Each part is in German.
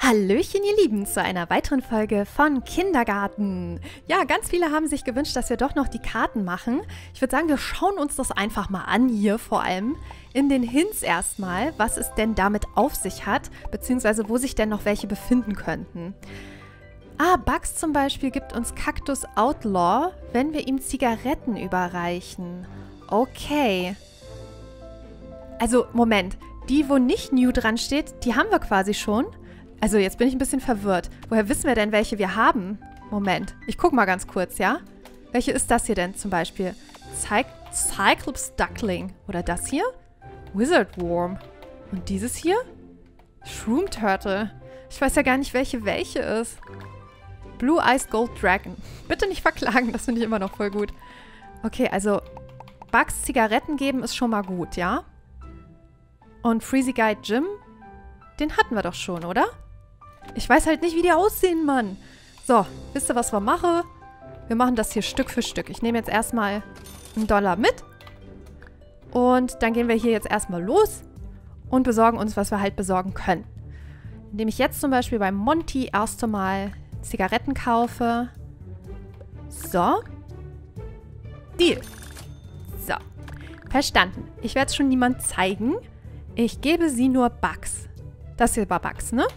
Hallöchen, ihr Lieben, zu einer weiteren Folge von Kindergarten. Ja, ganz viele haben sich gewünscht, dass wir doch noch die Karten machen. Ich würde sagen, wir schauen uns das einfach mal an hier vor allem. In den Hints erstmal, was es denn damit auf sich hat, beziehungsweise wo sich denn noch welche befinden könnten. Bugs zum Beispiel gibt uns Cactus Outlaw, wenn wir ihm Zigaretten überreichen. Okay. Also, Moment. Die, wo nicht New dran steht, die haben wir quasi schon. Also, jetzt bin ich ein bisschen verwirrt. Woher wissen wir denn, welche wir haben? Moment. Ich gucke mal ganz kurz, ja? Welche ist das hier denn zum Beispiel? Cyclops Duckling. Oder das hier? Wizard Worm. Und dieses hier? Shroom Turtle. Ich weiß ja gar nicht, welche ist. Blue Eyes Gold Dragon. Bitte nicht verklagen, das finde ich immer noch voll gut. Okay, also Bugs Zigaretten geben ist schon mal gut, ja? Und Freezy Guy Jim, den hatten wir doch schon, oder? Ich weiß halt nicht, wie die aussehen, Mann. So, wisst ihr, was wir machen? Wir machen das hier Stück für Stück. Ich nehme jetzt erstmal $1 mit. Und dann gehen wir hier jetzt erstmal los und besorgen uns, was wir halt besorgen können. Indem ich jetzt zum Beispiel bei Monty erst einmal Zigaretten kaufe. So. Deal. So. Verstanden. Ich werde es schon niemand zeigen. Ich gebe sie nur Bugs. Das hier war Bugs, ne?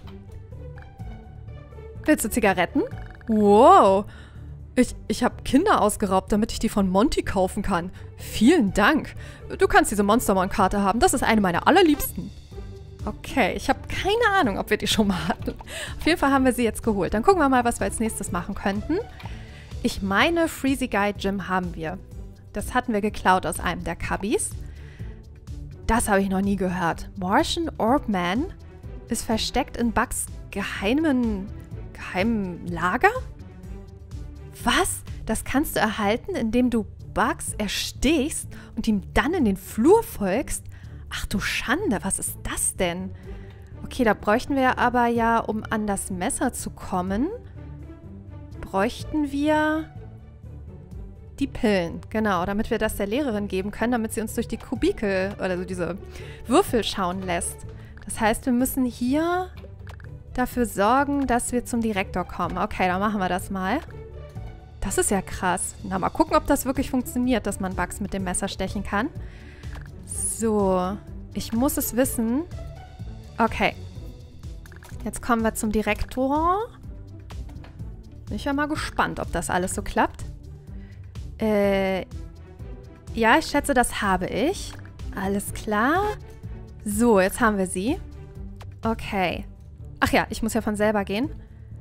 Willst du Zigaretten? Wow. Ich habe Kinder ausgeraubt, damit ich die von Monty kaufen kann. Vielen Dank. Du kannst diese Monstermon-Karte haben. Das ist eine meiner allerliebsten. Okay, ich habe keine Ahnung, ob wir die schon mal hatten. Auf jeden Fall haben wir sie jetzt geholt. Dann gucken wir mal, was wir als nächstes machen könnten. Ich meine, Freezy Guy Jim haben wir. Das hatten wir geklaut aus einem der Cubbies. Das habe ich noch nie gehört. Martian Orb Man ist versteckt in Bugs geheimen Lager? Was? Das kannst du erhalten, indem du Bugs erstichst und ihm dann in den Flur folgst? Ach du Schande, was ist das denn? Okay, da bräuchten wir aber ja, um an das Messer zu kommen, bräuchten wir die Pillen. Genau, damit wir das der Lehrerin geben können, damit sie uns durch die Kubikel oder so diese Würfel schauen lässt. Das heißt, wir müssen hier dafür sorgen, dass wir zum Direktor kommen. Okay, dann machen wir das mal. Das ist ja krass. Na, mal gucken, ob das wirklich funktioniert, dass man Bugs mit dem Messer stechen kann. So, ich muss es wissen. Okay. Jetzt kommen wir zum Direktor. Bin ich ja mal gespannt, ob das alles so klappt. Ja, ich schätze, das habe ich. Alles klar. So, jetzt haben wir sie. Okay. Ach ja, ich muss ja von selber gehen.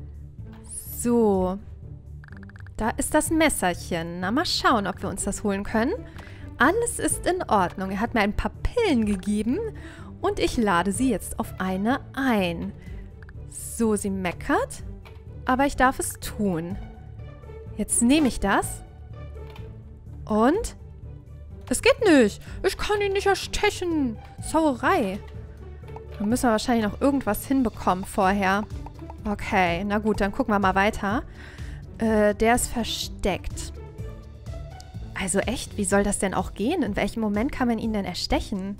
So. Da ist das Messerchen. Na, mal schauen, ob wir uns das holen können. Alles ist in Ordnung. Er hat mir ein paar Pillen gegeben und ich lade sie jetzt auf eine ein. So, sie meckert, aber ich darf es tun. Jetzt nehme ich das und es geht nicht. Ich kann ihn nicht erstechen. Sauerei. Dann müssen wir wahrscheinlich noch irgendwas hinbekommen vorher. Okay, na gut, dann gucken wir mal weiter. Der ist versteckt. Also echt, wie soll das denn auch gehen? In welchem Moment kann man ihn denn erstechen?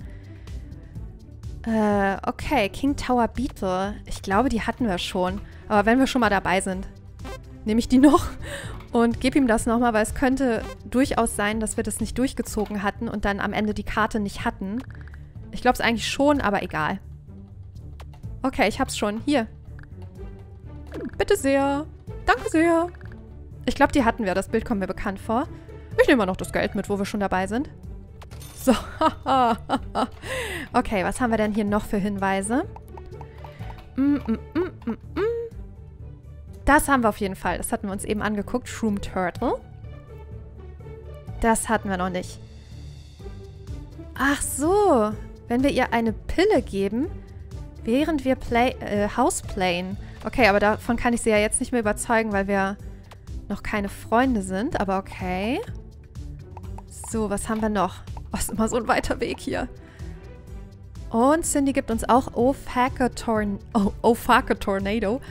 Okay, King Tower Beetle. Ich glaube, die hatten wir schon. Aber wenn wir schon mal dabei sind, nehme ich die noch und gebe ihm das nochmal, weil es könnte durchaus sein, dass wir das nicht durchgezogen hatten und dann am Ende die Karte nicht hatten. Ich glaube es eigentlich schon, aber egal. Okay, ich hab's schon. Hier. Bitte sehr. Danke sehr. Ich glaube, die hatten wir. Das Bild kommt mir bekannt vor. Ich nehme mal noch das Geld mit, wo wir schon dabei sind. So. Okay, was haben wir denn hier noch für Hinweise? Das haben wir auf jeden Fall. Das hatten wir uns eben angeguckt. Shroom Turtle. Das hatten wir noch nicht. Ach so. Wenn wir ihr eine Pille geben, während wir Houseplayen. Okay, aber davon kann ich sie ja jetzt nicht mehr überzeugen, weil wir noch keine Freunde sind. Aber okay. So, was haben wir noch? Oh, ist immer so ein weiter Weg hier. Und Cindy gibt uns auch Ophaka Tornado.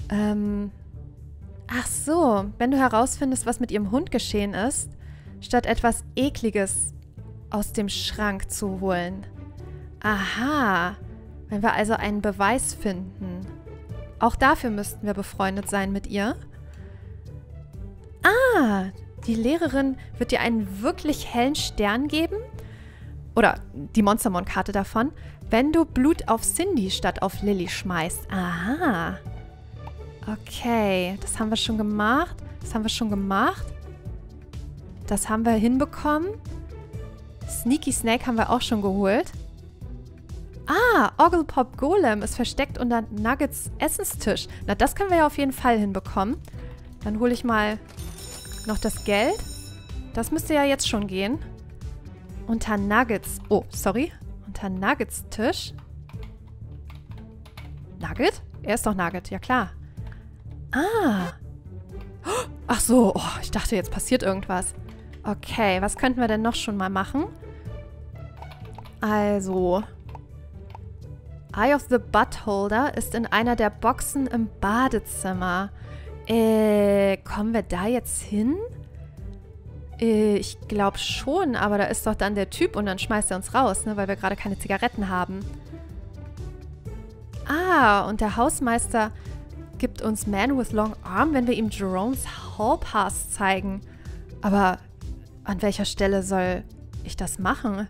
Ach so, wenn du herausfindest, was mit ihrem Hund geschehen ist, statt etwas Ekliges aus dem Schrank zu holen. Aha, wenn wir also einen Beweis finden. Auch dafür müssten wir befreundet sein mit ihr. Ah, die Lehrerin wird dir einen wirklich hellen Stern geben. Oder die Monstermon-Karte davon, wenn du Blut auf Cindy statt auf Lily schmeißt. Aha. Okay, das haben wir schon gemacht. Das haben wir schon gemacht. Das haben wir hinbekommen. Sneaky Snake haben wir auch schon geholt. Ah, Ogglepop Golem ist versteckt unter Nuggets Essenstisch. Na, das können wir ja auf jeden Fall hinbekommen. Dann hole ich mal noch das Geld. Das müsste ja jetzt schon gehen. Unter Nuggets. Oh, sorry. Unter Nuggets Tisch. Nugget? Er ist doch Nugget, ja klar. Ah. Ach so, oh, ich dachte, jetzt passiert irgendwas. Okay, was könnten wir denn noch schon mal machen? Also, Eye of the Buttholder ist in einer der Boxen im Badezimmer. Kommen wir da jetzt hin? Ich glaube schon, aber da ist doch dann der Typ und dann schmeißt er uns raus, ne, weil wir gerade keine Zigaretten haben. Ah, und der Hausmeister gibt uns Man with Long Arm, wenn wir ihm Jerome's Hall Pass zeigen. Aber an welcher Stelle soll ich das machen?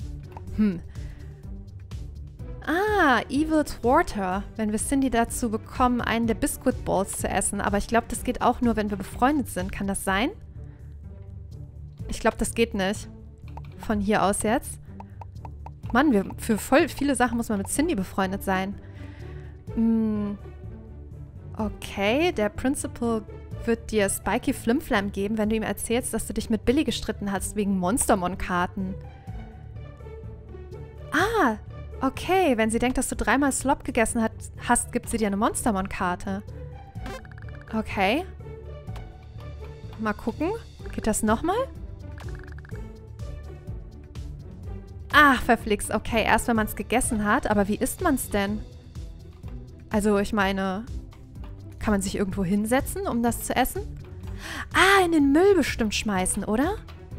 Ah, Evil Thwarter, wenn wir Cindy dazu bekommen, einen der Biscuit Balls zu essen. Aber ich glaube, das geht auch nur, wenn wir befreundet sind. Kann das sein? Ich glaube, das geht nicht. Von hier aus jetzt. Mann, für voll viele Sachen muss man mit Cindy befreundet sein. Okay, der Principal wird dir Spiky Flimflam geben, wenn du ihm erzählst, dass du dich mit Billy gestritten hast wegen Monstermon-Karten. Ah, okay, wenn sie denkt, dass du 3-mal Slop gegessen hast, gibt sie dir eine Monstermon-Karte. Okay. Mal gucken. Geht das nochmal? Ach, verflixt. Okay, erst wenn man es gegessen hat. Aber wie isst man es denn? Also, ich meine, kann man sich irgendwo hinsetzen, um das zu essen? Ah, in den Müll bestimmt schmeißen, oder?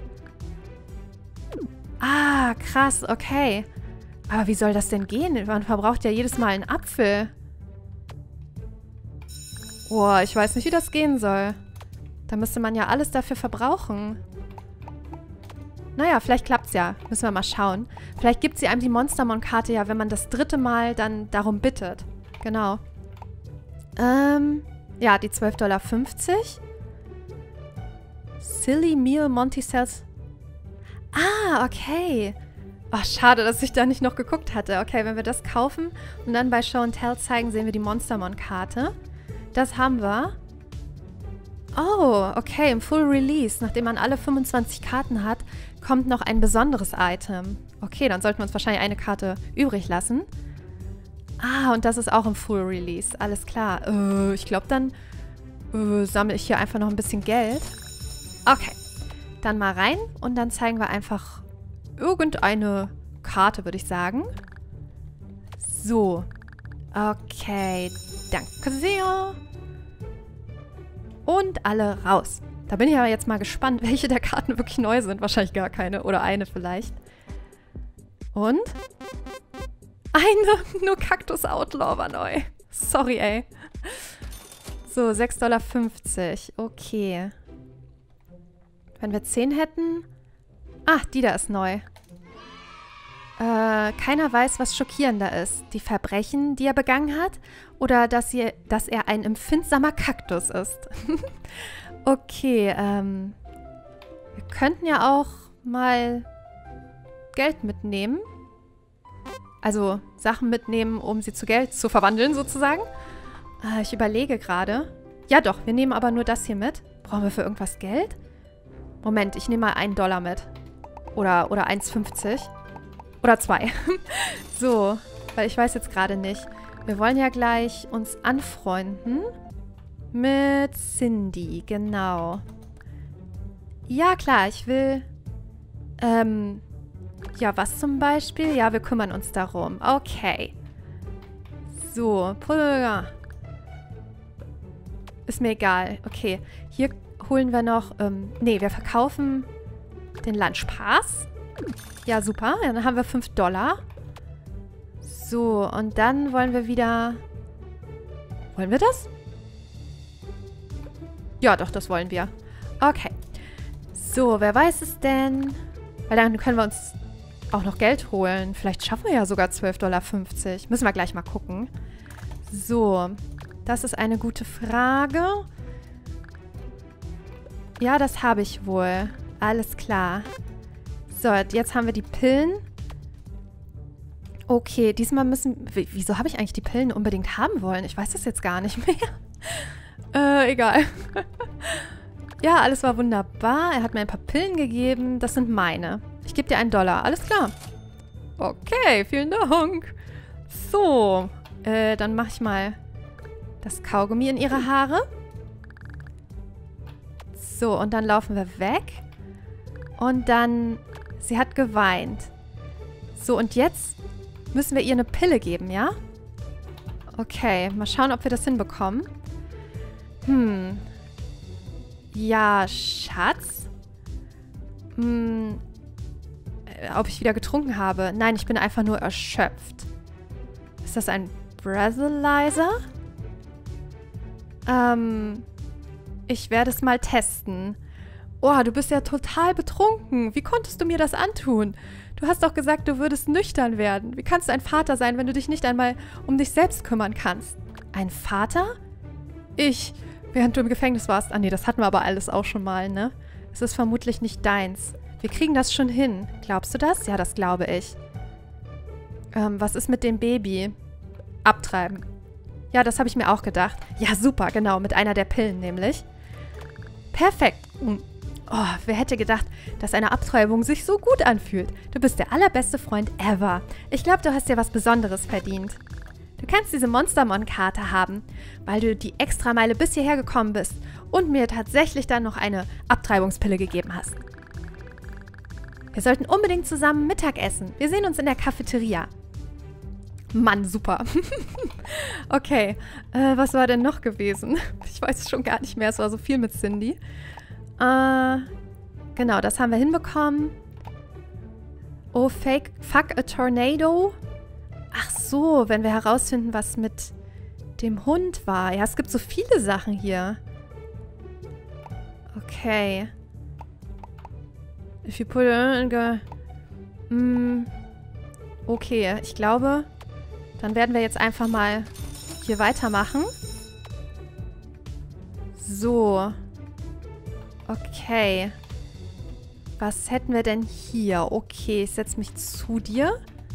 Ah, krass, okay. Aber wie soll das denn gehen? Man verbraucht ja jedes Mal einen Apfel. Boah, ich weiß nicht, wie das gehen soll. Da müsste man ja alles dafür verbrauchen. Naja, vielleicht klappt's ja. Müssen wir mal schauen. Vielleicht gibt sie einem die Monstermon-Karte ja, wenn man das 3. Mal dann darum bittet. Genau. Ja, die $12,50. Silly Meal Monticells. Ah, okay. Oh, schade, dass ich da nicht noch geguckt hatte. Okay, wenn wir das kaufen und dann bei Show and Tell zeigen, sehen wir die Monstermon-Karte. Das haben wir. Oh, okay, im Full Release. Nachdem man alle 25 Karten hat, kommt noch ein besonderes Item. Okay, dann sollten wir uns wahrscheinlich eine Karte übrig lassen. Ah, und das ist auch im Full Release. Alles klar. Ich glaube, dann sammle ich hier einfach noch ein bisschen Geld. Okay, dann mal rein und dann zeigen wir einfach irgendeine Karte, würde ich sagen. So. Okay, danke sehr. Und alle raus. Da bin ich aber jetzt mal gespannt, welche der Karten wirklich neu sind. Wahrscheinlich gar keine. Oder eine vielleicht. Und? Eine. Nur Cactus Outlaw war neu. Sorry, ey. So, $6,50. Okay. Wenn wir 10 hätten... Ach, die da ist neu. Keiner weiß, was schockierender ist. Die Verbrechen, die er begangen hat, oder dass er ein empfindsamer Kaktus ist. Okay, wir könnten ja auch mal Geld mitnehmen. Also Sachen mitnehmen, um sie zu Geld zu verwandeln, sozusagen. Ich überlege gerade. Ja doch, wir nehmen aber nur das hier mit. Brauchen wir für irgendwas Geld? Moment, ich nehme mal $1 mit. Oder 1,50. Oder 2. So, weil ich weiß jetzt gerade nicht. Wir wollen ja gleich uns anfreunden mit Cindy, genau. Ja, klar, ich will... ja, was zum Beispiel? Ja, wir kümmern uns darum. Okay. So, ist mir egal. Okay, hier holen wir noch... nee, wir verkaufen den Lunch Pass. Ja, super. Ja, dann haben wir $5. So, und dann wollen wir Wollen wir das? Ja, doch, das wollen wir. Okay. So, wer weiß es denn? Weil dann können wir uns auch noch Geld holen. Vielleicht schaffen wir ja sogar 12,50 $. Müssen wir gleich mal gucken. So, das ist eine gute Frage. Ja, das habe ich wohl. Alles klar. So, jetzt haben wir die Pillen. Okay, diesmal müssen... Wieso habe ich eigentlich die Pillen unbedingt haben wollen? Ich weiß das jetzt gar nicht mehr. Egal. Ja, alles war wunderbar. Er hat mir ein paar Pillen gegeben. Das sind meine. Ich gebe dir $1. Alles klar. Okay, vielen Dank. So, dann mache ich mal das Kaugummi in ihre Haare. So, und dann laufen wir weg. Und dann... Sie hat geweint. So, und jetzt müssen wir ihr eine Pille geben, ja? Okay, mal schauen, ob wir das hinbekommen. Ja, Schatz? Ob ich wieder getrunken habe? Nein, ich bin einfach nur erschöpft. Ist das ein Breathalyzer? Ich werde es mal testen. Oh, du bist ja total betrunken. Wie konntest du mir das antun? Du hast doch gesagt, du würdest nüchtern werden. Wie kannst du ein Vater sein, wenn du dich nicht einmal um dich selbst kümmern kannst? Ein Vater? Ich, während du im Gefängnis warst. Ah nee, das hatten wir aber alles auch schon mal, ne? Es ist vermutlich nicht deins. Wir kriegen das schon hin. Glaubst du das? Ja, das glaube ich. Was ist mit dem Baby? Abtreiben. Ja, das habe ich mir auch gedacht. Ja, super, genau. Mit einer der Pillen nämlich. Perfekt. Oh, wer hätte gedacht, dass eine Abtreibung sich so gut anfühlt? Du bist der allerbeste Freund ever. Ich glaube, du hast dir was Besonderes verdient. Du kannst diese Monstermon-Karte haben, weil du die Extrameile bis hierher gekommen bist und mir tatsächlich dann noch eine Abtreibungspille gegeben hast. Wir sollten unbedingt zusammen Mittag essen. Wir sehen uns in der Cafeteria. Mann, super. Okay, was war denn noch gewesen? Ich weiß es schon gar nicht mehr. Es war so viel mit Cindy. Genau, das haben wir hinbekommen. Oh, fuck a tornado. Ach so, wenn wir herausfinden, was mit dem Hund war. Ja, es gibt so viele Sachen hier. Okay. If you put okay, ich glaube, dann werden wir jetzt einfach mal hier weitermachen. So. Okay. Was hätten wir denn hier? Okay, ich setze mich zu dir.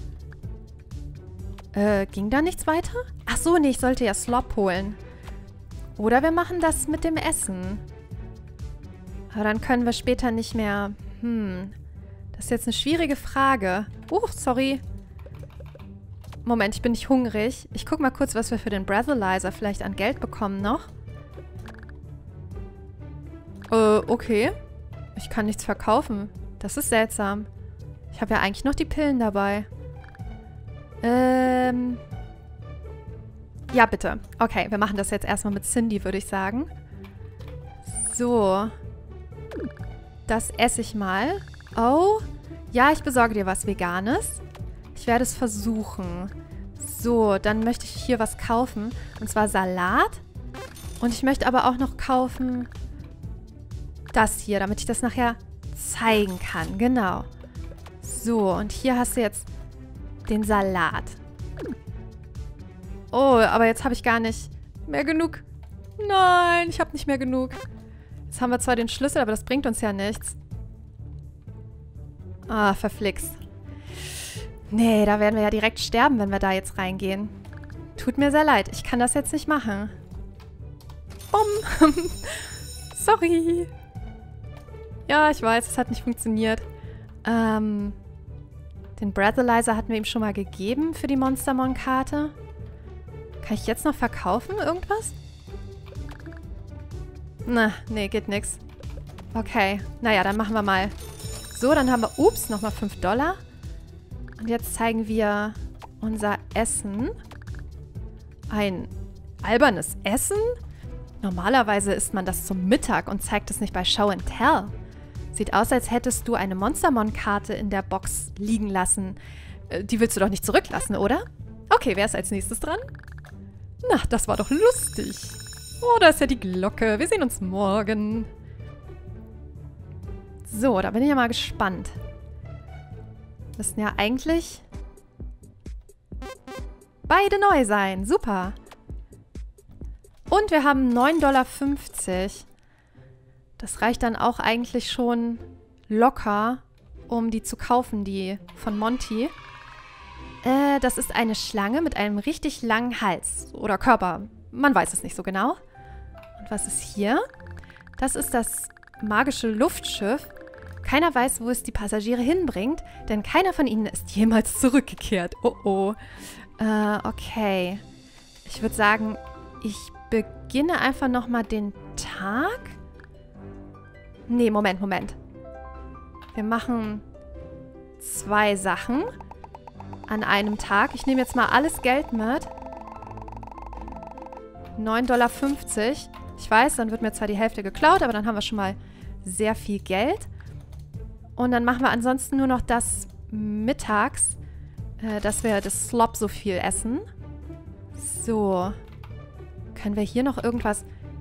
Ging da nichts weiter? Ach so, nee, ich sollte ja Slop holen. Oder wir machen das mit dem Essen. Aber dann können wir später nicht mehr... Das ist jetzt eine schwierige Frage. Sorry. Moment, ich bin nicht hungrig. Ich guck mal kurz, was wir für den Breathalyzer vielleicht an Geld bekommen noch. Okay. Ich kann nichts verkaufen. Das ist seltsam. Ich habe ja eigentlich noch die Pillen dabei. Ja, bitte. Okay, wir machen das jetzt erstmal mit Cindy, würde ich sagen. So. Das esse ich mal. Oh. Ja, ich besorge dir was Veganes. Ich werde es versuchen. So, dann möchte ich hier was kaufen. Und zwar Salat. Und ich möchte aber auch noch kaufen das hier, damit ich das nachher zeigen kann. Genau. So, und hier hast du jetzt den Salat. Oh, aber jetzt habe ich gar nicht mehr genug. Nein, ich habe nicht mehr genug. Jetzt haben wir zwar den Schlüssel, aber das bringt uns ja nichts. Ah, verflixt. Nee, da werden wir ja direkt sterben, wenn wir da jetzt reingehen. Tut mir sehr leid, ich kann das jetzt nicht machen. Sorry. Ja, ich weiß, es hat nicht funktioniert. Den Breathalyzer hatten wir ihm schon mal gegeben für die Monstermon-Karte. Kann ich jetzt noch verkaufen, irgendwas? Na, nee, geht nix. Okay, naja, dann machen wir mal so. Dann haben wir, nochmal $5. Und jetzt zeigen wir unser Essen. Ein albernes Essen? Normalerweise isst man das zum Mittag und zeigt es nicht bei Show and Tell. Sieht aus, als hättest du eine Monstermon-Karte in der Box liegen lassen. Die willst du doch nicht zurücklassen, oder? Okay, wer ist als nächstes dran? Na, das war doch lustig. Oh, da ist ja die Glocke. Wir sehen uns morgen. So, da bin ich ja mal gespannt. Müssten ja eigentlich beide neu sein. Super. Und wir haben 9,50 $. Das reicht dann auch eigentlich schon locker, um die zu kaufen, die von Monty. Das ist eine Schlange mit einem richtig langen Hals oder Körper. Man weiß es nicht so genau. Und was ist hier? Das ist das magische Luftschiff. Keiner weiß, wo es die Passagiere hinbringt, denn keiner von ihnen ist jemals zurückgekehrt. Oh oh. Okay. Ich würde sagen, ich beginne einfach nochmal den Tag. Nee, Moment. Wir machen 2 Sachen an einem Tag. Ich nehme jetzt mal alles Geld mit. 9,50 $. Ich weiß, dann wird mir zwar die Hälfte geklaut, aber dann haben wir schon mal sehr viel Geld. Und dann machen wir ansonsten nur noch das mittags, dass wir das Slop so viel essen. So. Können wir hier noch irgendwas...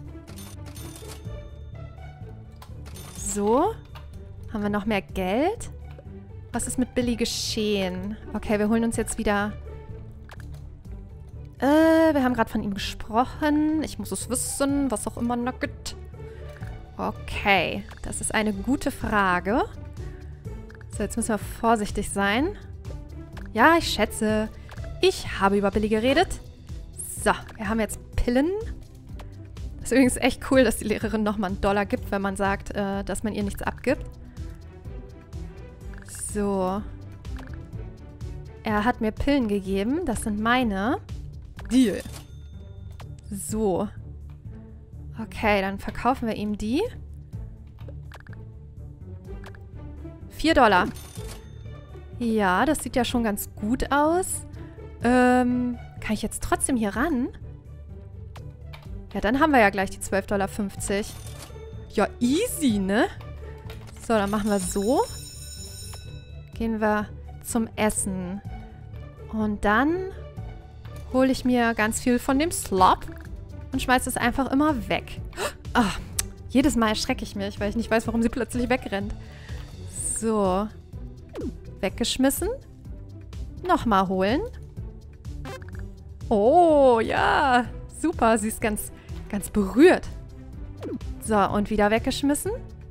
So. Haben wir noch mehr Geld? Was ist mit Billy geschehen? Okay, wir holen uns jetzt wieder... wir haben gerade von ihm gesprochen. Ich muss es wissen, was auch immer Nugget. Okay, das ist eine gute Frage. So, jetzt müssen wir vorsichtig sein. Ja, ich schätze, ich habe über Billy geredet. So, wir haben jetzt Pillen. Das ist übrigens echt cool, dass die Lehrerin nochmal $1 gibt, wenn man sagt, dass man ihr nichts abgibt. So. Er hat mir Pillen gegeben. Das sind meine. Deal. So. Okay, dann verkaufen wir ihm die. $4. Ja, das sieht ja schon ganz gut aus. Kann ich jetzt trotzdem hier ran? Ja, dann haben wir ja gleich die $12,50. Ja, easy, ne? So, dann machen wir so. Gehen wir zum Essen. Und dann hole ich mir ganz viel von dem Slop und schmeiße es einfach immer weg. Oh, jedes Mal erschrecke ich mich, weil ich nicht weiß, warum sie plötzlich wegrennt. So. Weggeschmissen. Nochmal holen. Oh, ja. Super, sie ist ganz berührt. So, und wieder weggeschmissen.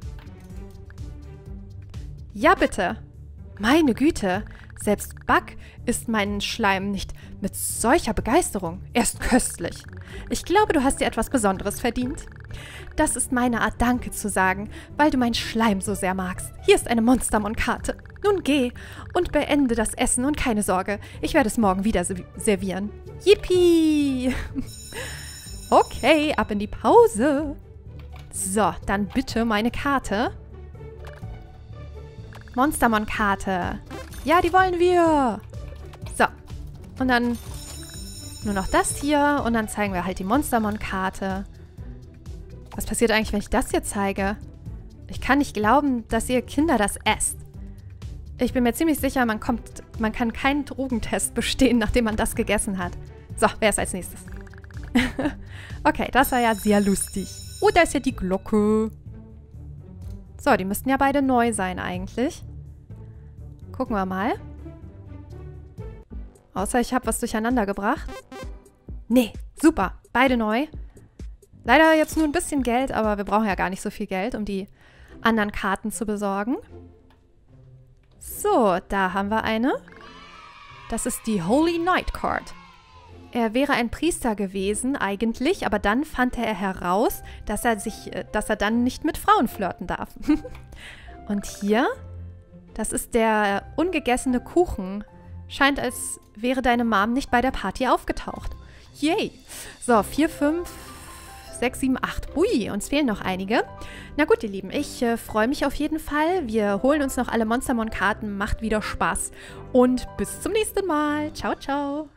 Ja, bitte. Meine Güte. Selbst Buck isst meinen Schleim nicht mit solcher Begeisterung. Er ist köstlich. Ich glaube, du hast dir etwas Besonderes verdient. Das ist meine Art, Danke zu sagen, weil du meinen Schleim so sehr magst. Hier ist eine Monstermon-Karte. Nun geh und beende das Essen und keine Sorge, ich werde es morgen wieder servieren. Yippie! Okay, ab in die Pause. So, dann bitte meine Karte. Monstermon-Karte. Ja, die wollen wir. So, und dann nur noch das hier und dann zeigen wir halt die Monstermon-Karte. Was passiert eigentlich, wenn ich das hier zeige? Ich kann nicht glauben, dass ihr Kinder das esst. Ich bin mir ziemlich sicher, man kann keinen Drogentest bestehen, nachdem man das gegessen hat. So, wer ist als nächstes? Okay, das war ja sehr lustig. Oh, da ist ja die Glocke. So, die müssten ja beide neu sein eigentlich. Gucken wir mal. Außer ich habe was durcheinander gebracht. Nee, super. Beide neu. Leider jetzt nur ein bisschen Geld, aber wir brauchen ja gar nicht so viel Geld, um die anderen Karten zu besorgen. So, da haben wir eine. Das ist die Holy Knight Card. Er wäre ein Priester gewesen eigentlich, aber dann fand er heraus, dass er dann nicht mit Frauen flirten darf. Und hier, das ist der ungegessene Kuchen. Scheint, als wäre deine Mom nicht bei der Party aufgetaucht. Yay! So, 4, 5, 6, 7, 8. Ui, uns fehlen noch einige. Na gut, ihr Lieben, ich freue mich auf jeden Fall. Wir holen uns noch alle Monstermon-Karten. Macht wieder Spaß. Und bis zum nächsten Mal. Ciao, ciao.